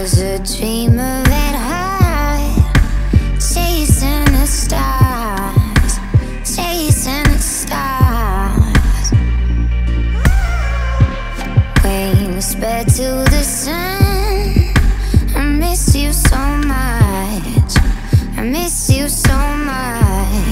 was a dreamer at heart, chasing the stars, chasing the stars. Wings spread to the sun. I miss you so much, I miss you so much.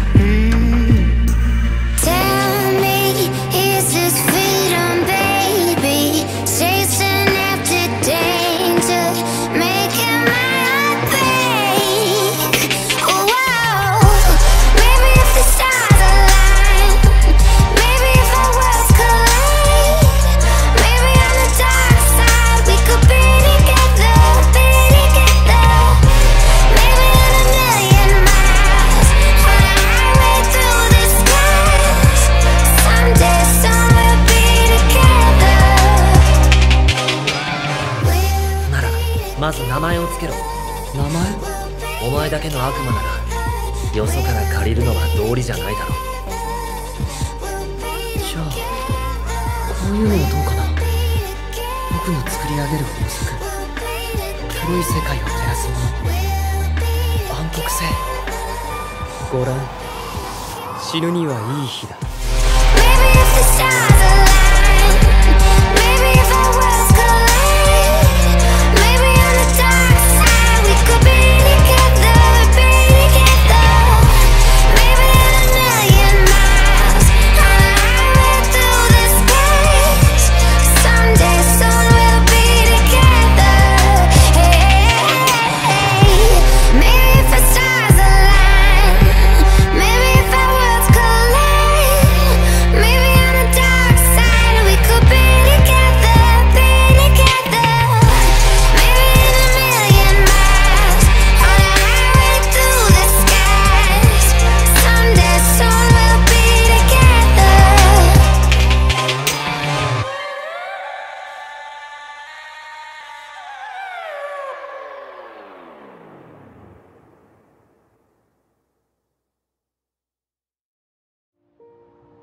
Tell me, is this freedom, baby? Chasing after danger, making my heart break. Whoa, maybe if the stars align, maybe if our worlds collide, maybe on the dark side we could be together, be together. Maybe in a million miles, on a highway through the skies, someday soon we'll be together. ならまず名前をつけろ。 名前？ お前だけの悪魔ならよそから借りるのは道理じゃないだろ。 じゃあこういうのはどうかな。僕の作り上げる法則、古い世界を照らすもの、暗黒性。ご覧、死ぬにはいい日だ。 Maybe if the stars align, maybe if our worlds collide, maybe on the dark side we could be together, be together. Maybe in a million miles, on a highway through the skies, someday soon we'll be together. Hey, maybe if the stars align, maybe if our worlds collide, maybe on the dark side we could be together, be together. Maybe in a million miles, on a highway through the skies, someday soon we'll be together.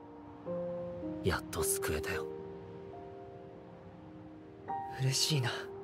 やっと救えたよ。 嬉しいな。